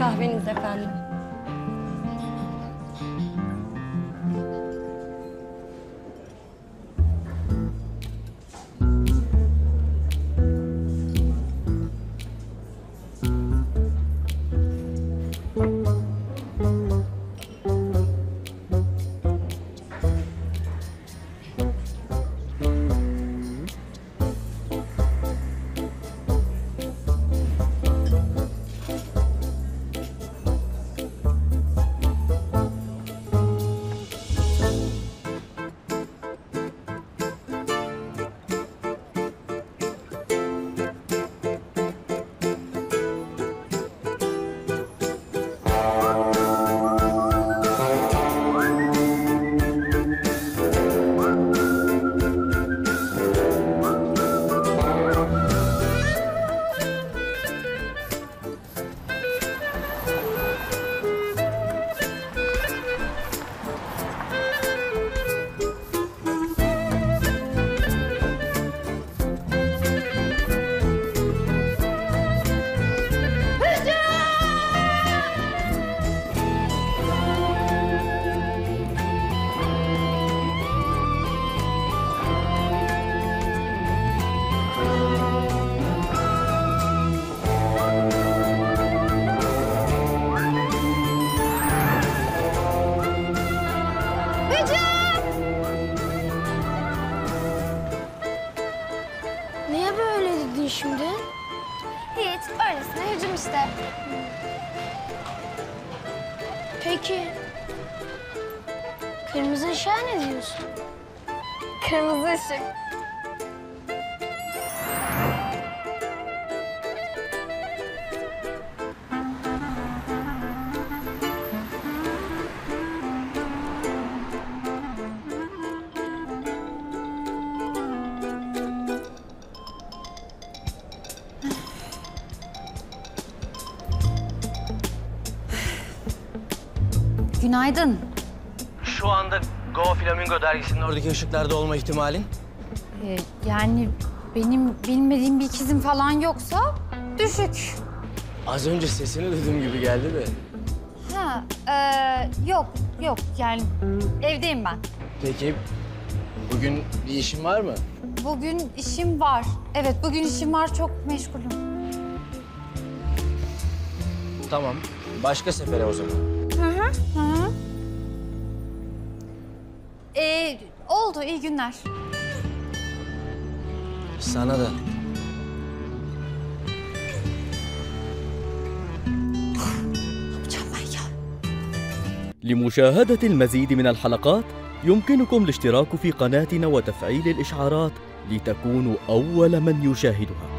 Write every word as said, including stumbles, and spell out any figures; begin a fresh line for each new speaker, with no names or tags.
Kahveniz efendim.
Niye böyle dedin şimdi?
Hiç, öylesine hücum işte.
Peki, kırmızı ışığa ne diyorsun?
Kırmızı ışık.
Günaydın.
Şu anda Go Flamingo dergisinin oradaki ışıklarda olma ihtimalin?
Ee, yani benim bilmediğim bir ikizim falan yoksa düşük.
Az önce sesini duyduğum gibi geldi de.
Ha, ee, yok yok yani evdeyim ben.
Peki bugün bir işin var mı?
Bugün işim var. Evet bugün işim var, çok meşgulüm.
Tamam. Başka sefere o zaman.
Hı hı. Hı. Ee, oldu, iyi günler.
Sana da.
لمشاهدة المزيد من الحلقات يمكنكم الاشتراك في قناتنا وتفعيل الإشعارات لتكونوا أول من يشاهدها.